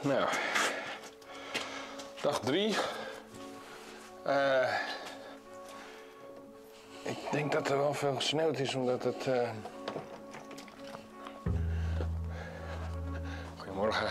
Nou, dag 3. Ik denk dat er wel veel gesneeuwd is, omdat het... Goedemorgen.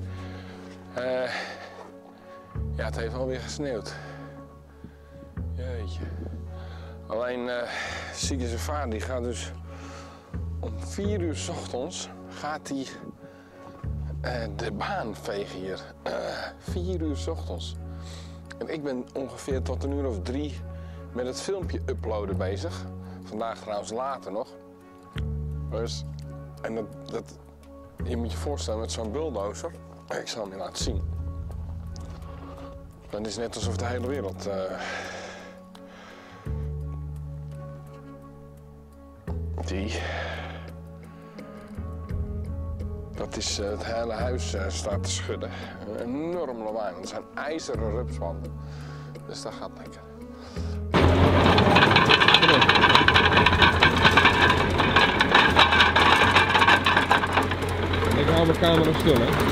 Ja, het heeft wel weer gesneeuwd. Jeetje. Alleen Sieke zijn vader, die gaat dus om 4 uur 's ochtends gaat hij de baan vegen hier. 4 uur 's ochtends. En ik ben ongeveer tot 1 uur of 3 met het filmpje uploaden bezig. Vandaag trouwens later nog. Dus, en je moet je voorstellen met zo'n bulldozer. Ik zal hem je laten zien. Dan is het net alsof de hele wereld... Dat is het hele huis staat te schudden. Een enorm lawaai, want het zijn ijzeren rupswanden. Dus dat gaat lekker. Ik hou mijn camera stil, hè.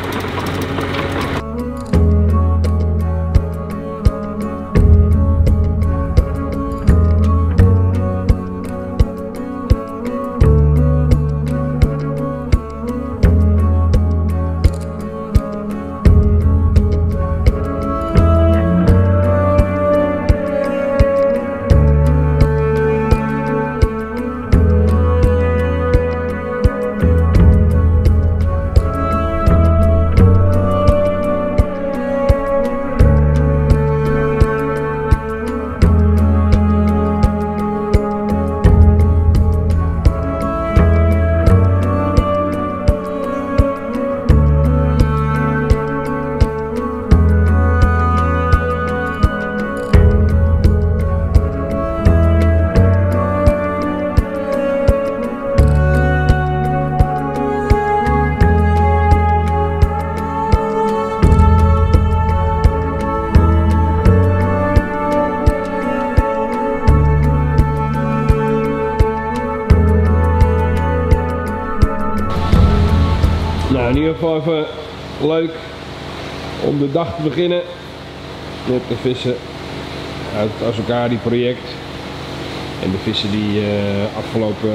Nou, in ieder geval even leuk om de dag te beginnen met de vissen uit het Azokari project. En de vissen die afgelopen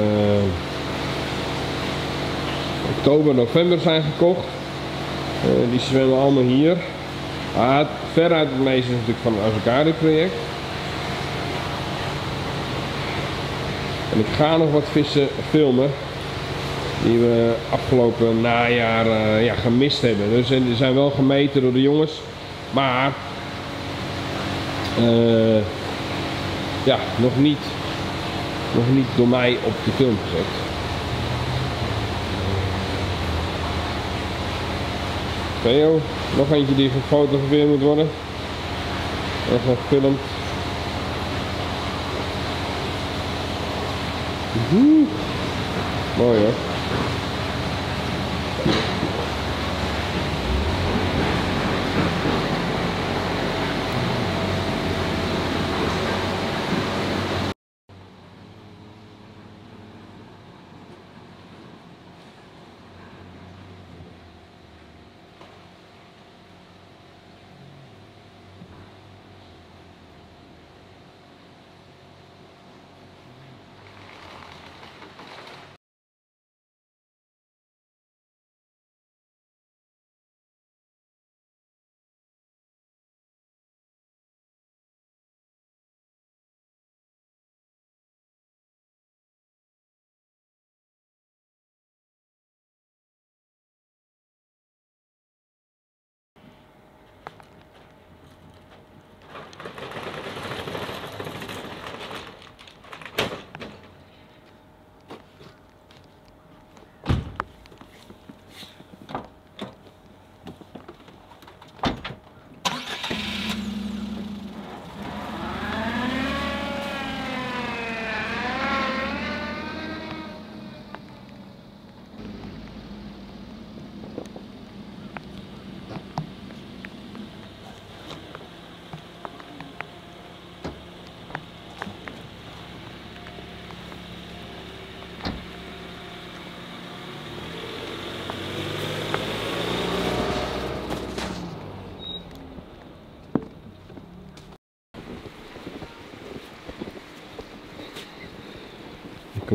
oktober, november zijn gekocht. Die zwemmen allemaal hier. Veruit het meeste is natuurlijk van het Azokari project. En ik ga nog wat vissen filmen die we afgelopen najaar gemist hebben. Dus die zijn wel gemeten door de jongens, maar nog niet door mij op de film gezet. Theo, nog eentje die gefotografeerd moet worden. Even gefilmd. Mooi hoor.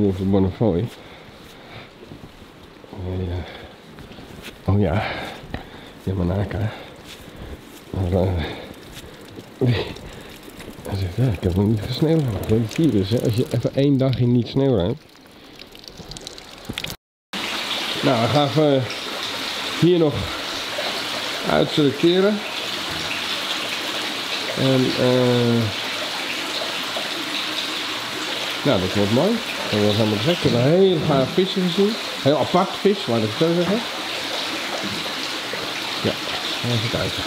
voor Bonnefoy. Oh ja, Yamanaka. Maar hij zegt, ja, ik heb nog niet gesneeuwd. Dat is hier dus, hè, als je even 1 dag in niet sneeuw rijdt. Nou, we gaan even hier nog uitselecteren. En nou, dat wordt mooi. En dat is helemaal gek. Ik heb een heel gaaf visje gezien. Heel apart vis, laat ik het zo zeggen. Ja, even kijken.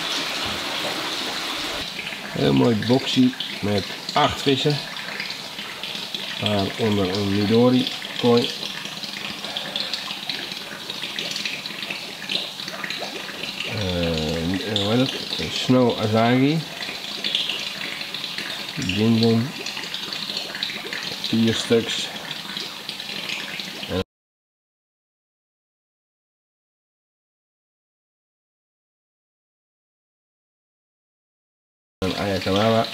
Heel mooi boxie met 8 vissen. Waaronder een Midori kooi. Hoe heet het? Een Snow Asagi. Ginbon. 4 stuks. Een Ayakanawa.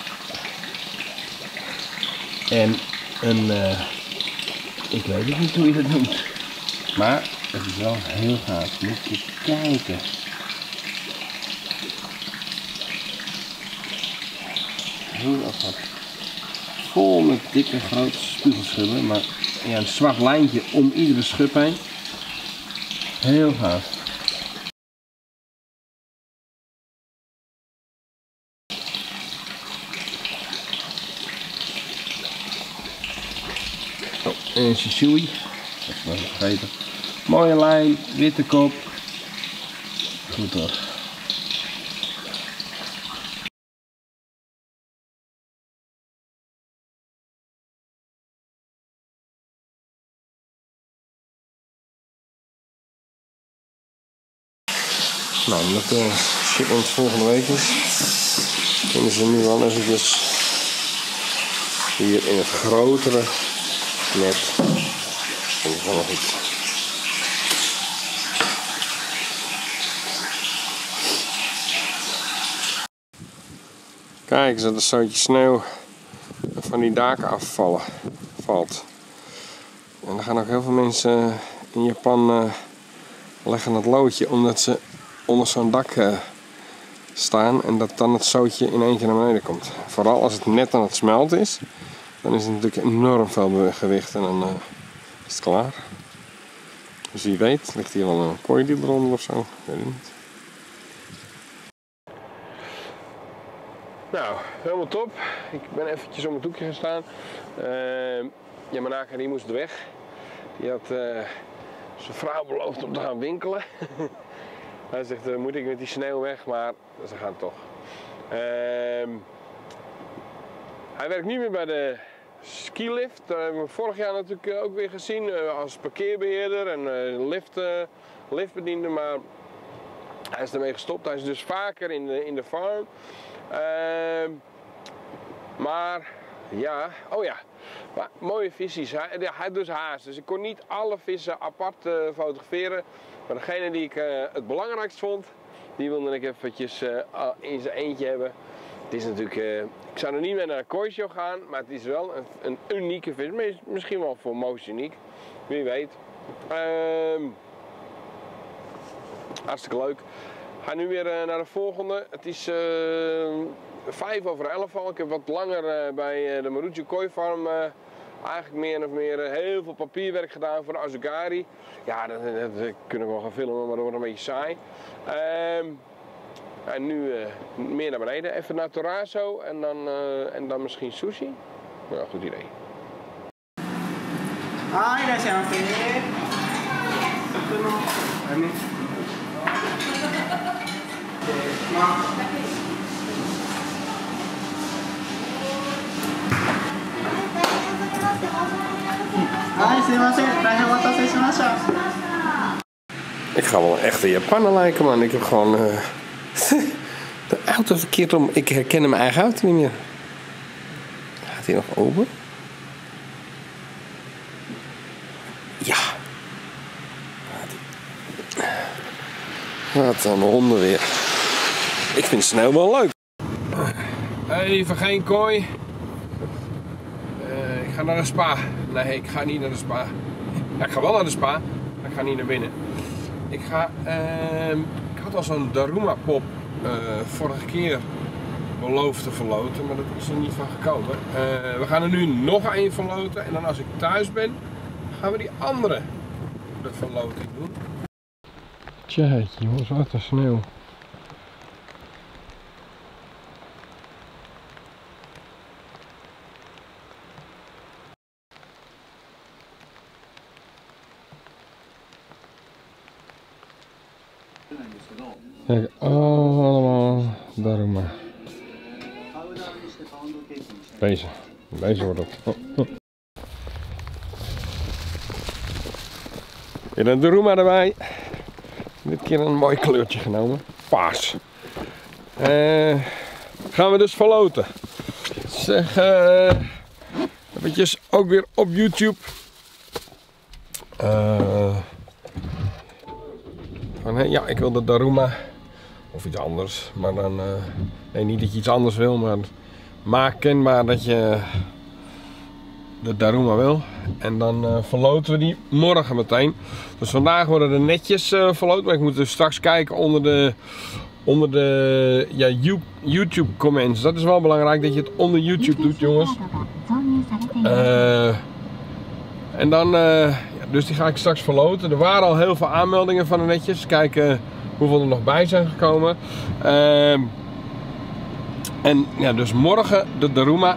En een, ik weet het niet hoe je dat noemt. Maar het is wel heel gaaf. Moet je kijken. Heel apart. Vol met dikke grote spiegelschubben, maar ja, een zwart lijntje om iedere schub heen. Heel gaaf. Oh, en een shishui. Dat is nog vergeten. Mooie lijn, witte kop. Goed toch. Nou, omdat de shipment volgende week is, kunnen ze nu wel eventjes hier in het grotere net. Dat is wel goed. Kijk eens dat een zootje sneeuw van die daken valt. En er gaan ook heel veel mensen in Japan leggen het loodje omdat ze onder zo'n dak staan en dat dan het zootje in één keer naar beneden komt. Vooral als het net aan het smelten is, dan is het natuurlijk enorm veel gewicht en dan is het klaar. Dus wie weet, ligt hier wel een kooi die eronder of zo, ik weet het niet. Nou, helemaal top. Ik ben eventjes om het hoekje gaan staan. Yamanaka die moest weg. Die had zijn vrouw beloofd om te gaan winkelen. Hij zegt, moet ik met die sneeuw weg, maar ze gaan toch. Hij werkt niet meer bij de skilift. Dat hebben we vorig jaar natuurlijk ook weer gezien als parkeerbeheerder en liftbediende, maar hij is ermee gestopt. Hij is dus vaker in de farm. Maar ja, oh ja, maar mooie visies. Hij dus haast, dus ik kon niet alle vissen apart fotograferen. Maar degene die ik het belangrijkst vond, die wilde ik eventjes in zijn eentje hebben. Het is natuurlijk, ik zou er niet meer naar een kooishow gaan, maar het is wel een unieke vis. Misschien wel voor Moos uniek, wie weet. Hartstikke leuk. Ik ga nu weer naar de volgende. Het is 11:05 al. Ik heb wat langer bij de Marujo Koi Farm eigenlijk meer of meer heel veel papierwerk gedaan voor de Asugari. Ja, dat kunnen we wel gaan filmen, maar dat wordt een beetje saai. En nu meer naar beneden. Even naar Torazo en dan misschien sushi. Nou, goed idee. Hi, daar zijn we. Ik ga wel een echte Japaner lijken, man. Ik heb gewoon de auto verkeerd om. Ik herken mijn eigen auto niet meer. Gaat hij nog open? Ja. Wat een honden weer. Ik vind sneeuw wel leuk. Even geen kooi. Ik ga naar een spa. Nee, ik ga niet naar de spa. Ja, ik ga wel naar de spa, maar ik ga niet naar binnen. Ik had al zo'n Daruma pop vorige keer beloofd te verloten, maar dat is er niet van gekomen. We gaan er nu nog één verloten en dan als ik thuis ben, gaan we die andere de verloting doen. Tja, jongens, wat een sneeuw. Kijk, allemaal Daruma. Deze wordt het. Weer een Daruma erbij. Dit keer een mooi kleurtje genomen. Paars. Gaan we dus verloten. Zeg, eventjes ook weer op YouTube. Van, ja, ik wil de Daruma of iets anders, maar dan, nee, niet dat je iets anders wil, maar maak kenbaar dat je de Daruma wil en dan verloten we die morgen meteen. Dus vandaag worden er netjes verloot, maar ik moet dus straks kijken onder de ja, YouTube comments. Dat is wel belangrijk dat je het onder YouTube doet, jongens. En dan, dus die ga ik straks verloten. Er waren al heel veel aanmeldingen van de netjes. Kijken hoeveel er nog bij zijn gekomen. En ja, dus morgen de Daruma.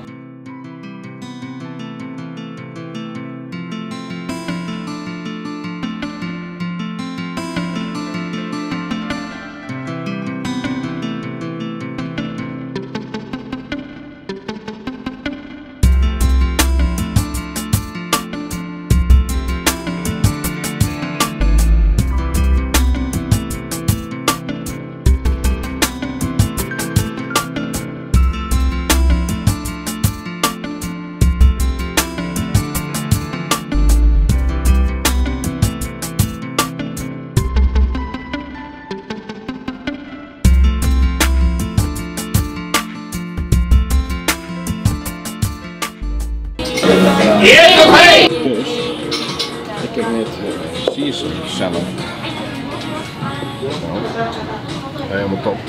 Dus, ik heb net Caesar salad. Helemaal top.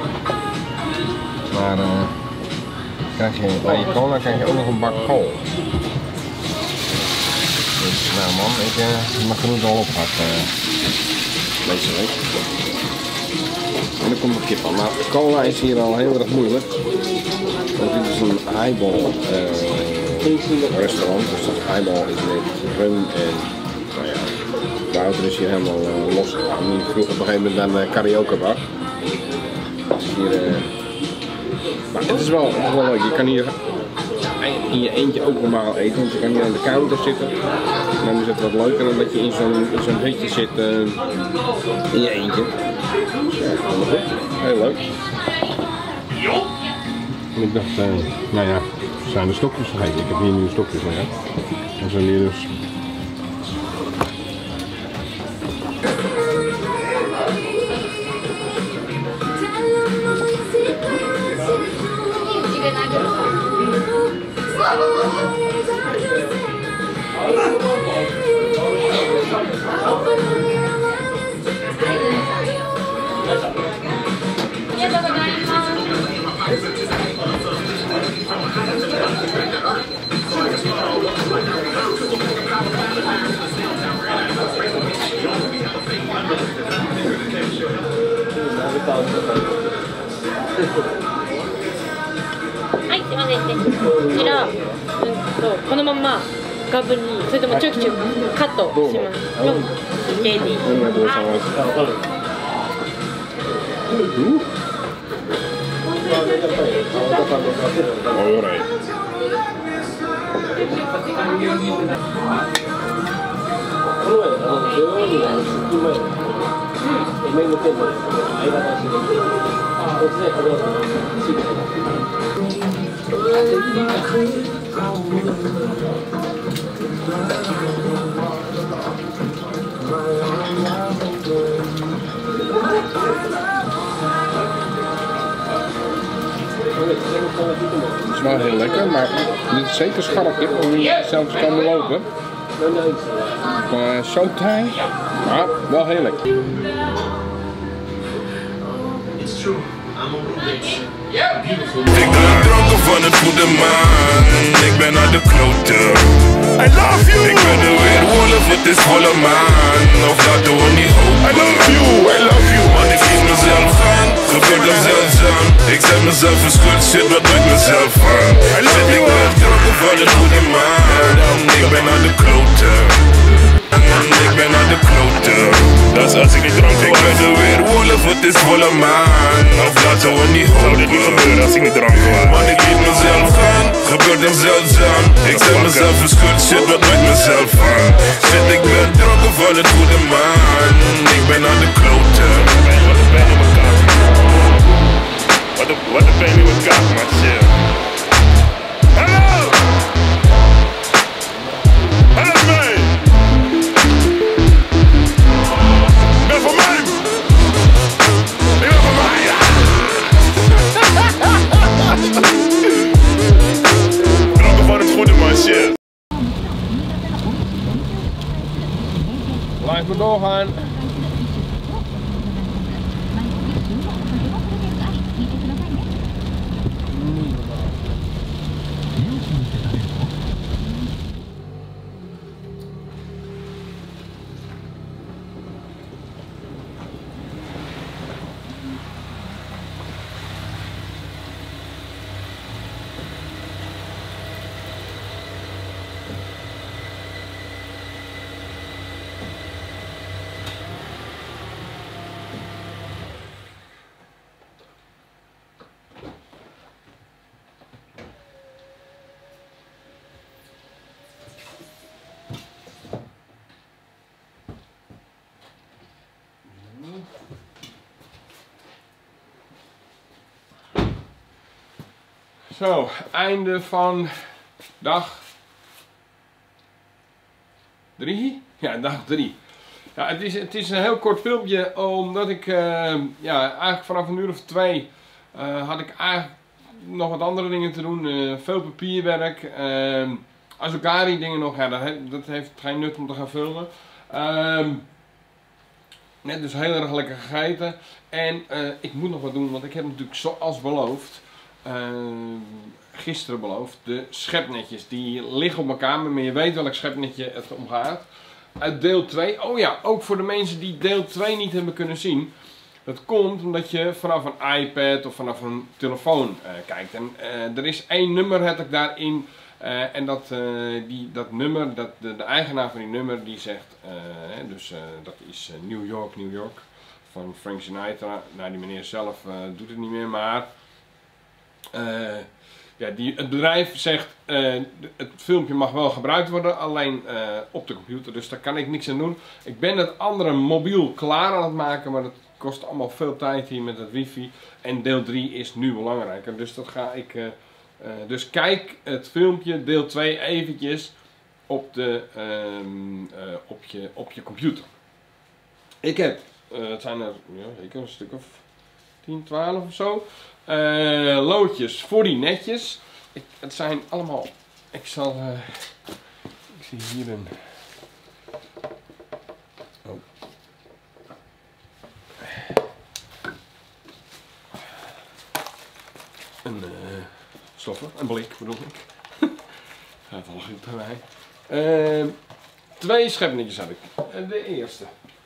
Maar krijg je, bij je cola krijg je ook nog een bak kool. Dus nou man, ik mag genoeg al op gehad deze week. En er komt een kip aan. Maar cola is hier al heel erg moeilijk. Want dit is een highball restaurant, dus dat highball is met rum en nou ja, Wouter is hier helemaal losgegaan. Die vroeg op een gegeven moment aan de karaokebar. Dus hier, maar het is wel leuk, je kan hier in je eentje ook normaal eten, want je kan hier aan de counter zitten. En dan is het wat leuker dan dat je in zo'n hutje zit in je eentje. Ja, helemaal goed, heel leuk. En ik dacht, nou ja, zijn de stokjes vergeten. Ik heb hier nieuwe stokjes liggen. En zo hier dus. はい、すいませんね。こちら、このままガブに、それともちょきちょきカットします。4、ケーディ。 ありがとうございます。おい。 Het is wel heel lekker, maar dit is zeker scharp kip om niet zelf te komen lopen. Zo taai, maar wel heel lekker. Ik ben dronken van het goede man. Ik ben naar de klote. I love you. Ik ben er weer wolf, het is volle maan. Of laten we niet hopen. I love you, I love you. Man, ik liet mezelf gaan. Gebeurt dat zeldzaam. Ik zet mezelf verschut, shit, wat doe ik mezelf aan? Ik ben dronken van het goede man. Ik ben naar de klote. Ik ben naar de klote. Dat is als ik niet dronken was. Ik ben er weer wolf, het is volle maan. Of laten we niet hopen. Zou dit niet gebeuren als ik niet dronken was? Man, ik liet mezelf gaan. Gebeurt hem zeldzaam. Ik zet mezelf verschut, shit, wat doe ik mezelf aan? Shit, ik ben dronken van het goede man. Ik ben naar de klote. Wat een pijn in mijn kaak. Wat een pijn in mijn kaak, man, shit. Hallo! Hallo, mij! Ben van mij! Ik ben van mij! Dronken van het goede, man, shit. Blijf maar doorgaan. Zo, einde van dag 3? Ja, dag 3. Ja, het is een heel kort filmpje, omdat ik ja, eigenlijk vanaf een uur of 2 had ik eigenlijk nog wat andere dingen te doen. Veel papierwerk, Azukari dingen nog, ja, dat heeft geen nut om te gaan filmen. Net dus heel erg lekker gegeten. En ik moet nog wat doen, want ik heb natuurlijk zoals beloofd, gisteren beloofd, de schepnetjes. Die liggen op mijn kamer, maar je weet welk schepnetje het om gaat. Uit deel 2. Oh ja, ook voor de mensen die deel 2 niet hebben kunnen zien. Dat komt omdat je vanaf een iPad of vanaf een telefoon kijkt. En er is één nummer, heb ik daarin. En dat nummer, de eigenaar van die nummer, die zegt, dat is New York, New York, van Frank Sinatra. Nou, die meneer zelf doet het niet meer, maar ja, het bedrijf zegt, het filmpje mag wel gebruikt worden, alleen op de computer, dus daar kan ik niks aan doen. Ik ben het andere mobiel klaar aan het maken, maar dat kost allemaal veel tijd hier met het wifi. En deel 3 is nu belangrijker, dus dat ga ik... dus kijk het filmpje deel 2 eventjes op je computer. Ik heb, het zijn er ja, zeker een stuk of 10, 12 of zo, loodjes voor die netjes. Het zijn allemaal, ik zie hier een... Oh. Stoffer, een blik bedoel ik. Gaat al goed bij mij. 2 schepnetjes heb ik. De eerste.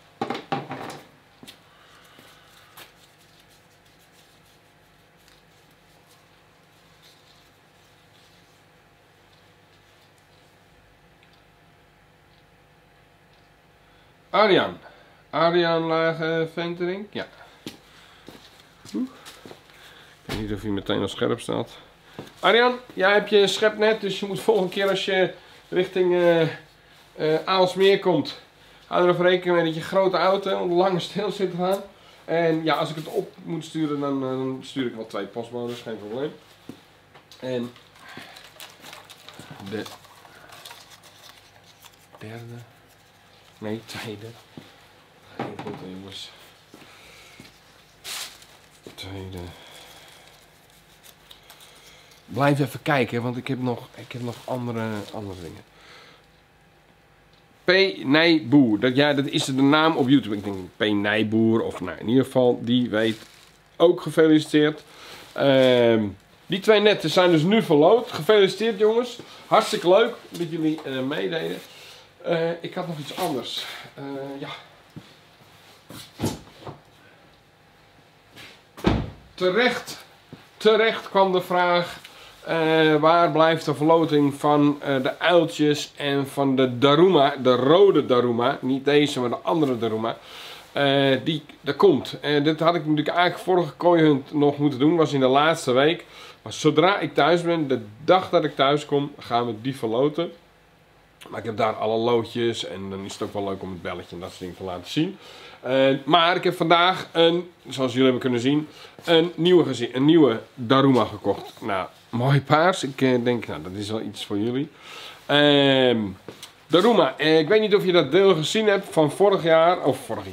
Arjan Lage Ventering, ja. Ik weet niet of hij meteen al scherp staat. Arjan, jij hebt je schepnet, dus je moet volgende keer als je richting Aalsmeer komt, hou er even rekening mee dat je grote auto lang stil zit te gaan. En ja, als ik het op moet sturen, dan stuur ik wel 2 postbodes, geen probleem. En de derde, nee, tweede. Geen goed, jongens. Tweede. blijf even kijken, want ik heb nog andere dingen. P. Nijboer. Dat is de naam op YouTube. Ik denk P. Nijboer, of nou, in ieder geval, die weet ook gefeliciteerd. Die 2 netten zijn dus nu verloot. Gefeliciteerd jongens. Hartstikke leuk dat jullie meededen. Ik had nog iets anders. Ja. Terecht kwam de vraag. Waar blijft de verloting van de uiltjes en van de Daruma, de rode Daruma, niet deze, maar de andere Daruma, dat komt. Dit had ik natuurlijk eigenlijk vorige kooihunt nog moeten doen, was in de laatste week. Maar zodra ik thuis ben, de dag dat ik thuis kom, gaan we die verloten. Maar ik heb daar alle loodjes en dan is het ook wel leuk om het belletje en dat soort dingen te laten zien. Maar ik heb vandaag, zoals jullie hebben kunnen zien, een nieuwe Daruma gekocht. Nou, mooi paars. Ik denk, nou, dat is wel iets voor jullie. Daruma, ik weet niet of je dat deel gezien hebt van vorig jaar.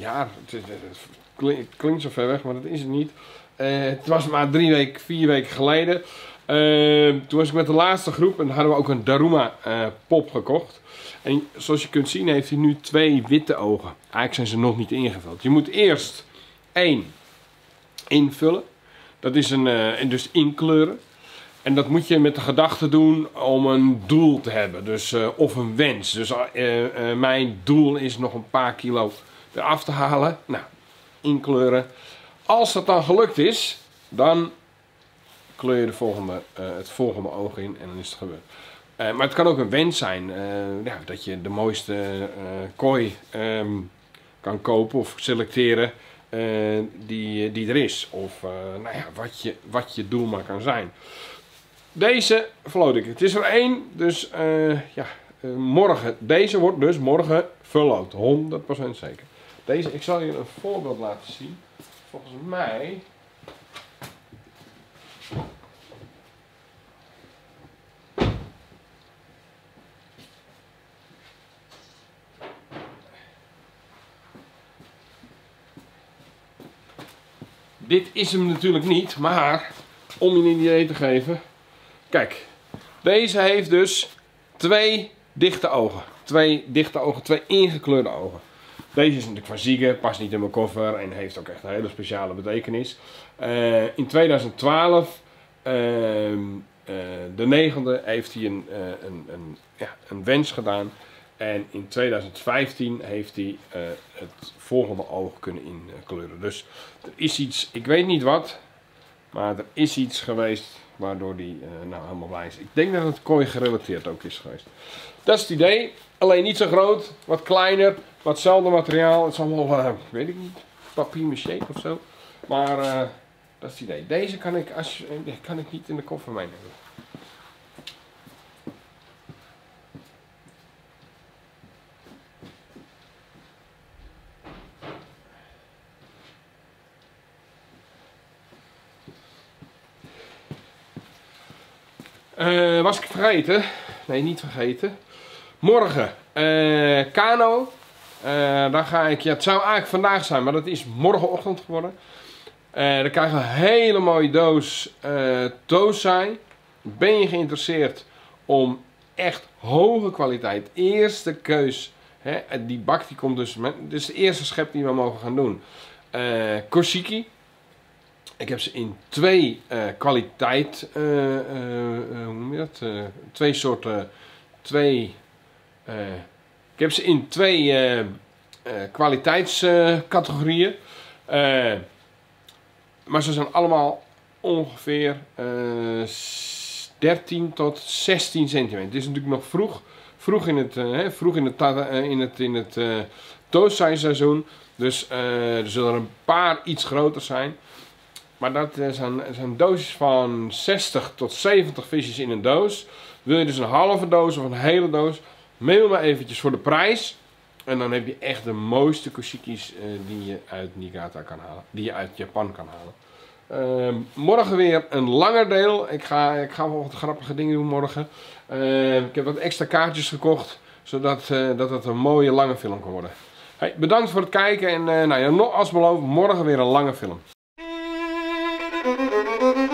Het klinkt zo ver weg, maar dat is het niet. Het was maar 4 weken geleden. Toen was ik met de laatste groep en hadden we ook een Daruma pop gekocht. En zoals je kunt zien heeft hij nu 2 witte ogen. Eigenlijk zijn ze nog niet ingevuld. Je moet eerst 1 invullen. Dat is dus inkleuren. En dat moet je met de gedachte doen om een doel te hebben. Dus, of een wens. Dus mijn doel is nog een paar kilo eraf te halen. Nou, inkleuren. Als dat dan gelukt is, dan kleur je het volgende oog in en dan is het gebeurd. Maar het kan ook een wens zijn ja, dat je de mooiste kooi kan kopen of selecteren die er is. Of nou ja, wat je doel maar kan zijn. Deze verloot ik. Het is er 1, dus ja, morgen. Deze wordt dus morgen verloot. 100% zeker. Deze, ik zal je een voorbeeld laten zien. Volgens mij... Dit is hem natuurlijk niet, maar om je een idee te geven. Kijk, deze heeft dus 2 dichte ogen. 2 dichte ogen, 2 ingekleurde ogen. Deze is natuurlijk van Ziege, past niet in mijn koffer en heeft ook echt een hele speciale betekenis. In 2012, de 9e, heeft hij een wens gedaan. En in 2015 heeft hij het volgende oog kunnen inkleuren. Dus er is iets, ik weet niet wat, maar er is iets geweest waardoor hij nou helemaal blij is. Ik denk dat het kooi gerelateerd ook is geweest. Dat is het idee. Alleen niet zo groot, wat kleiner, watzelfde materiaal. Het is allemaal, weet ik niet, papier maché of zo. Maar dat is het idee. Deze kan ik niet in de koffer meenemen. Was ik vergeten? Nee, niet vergeten. Morgen, kano. Dan ga ik, ja, het zou eigenlijk vandaag zijn, maar dat is morgenochtend geworden. Dan krijgen we een hele mooie doos Tosai. Ben je geïnteresseerd om echt hoge kwaliteit, eerste keus, hè, die bak die komt dus, dit is de eerste schep die we mogen gaan doen. Koshiki. Ik heb ze in 2 kwaliteit, hoe noem je dat? 2 soorten, ik heb ze in 2 kwaliteitscategorieën. Maar ze zijn allemaal ongeveer 13 tot 16 centimeter. Het is natuurlijk nog vroeg in het Tosai seizoen. Dus er zullen er een paar iets groter zijn. Maar dat zijn doosjes van 60 tot 70 visjes in een doos. Wil je dus een halve doos of een hele doos? Mail me eventjes voor de prijs. En dan heb je echt de mooiste koshikis die je uit Niigata kan halen. Die je uit Japan kan halen. Morgen weer een langer deel. Ik ga wel wat grappige dingen doen morgen. Ik heb wat extra kaartjes gekocht. Zodat dat het een mooie lange film kan worden. Hey, bedankt voor het kijken. En nou ja, als beloofd, morgen weer een lange film.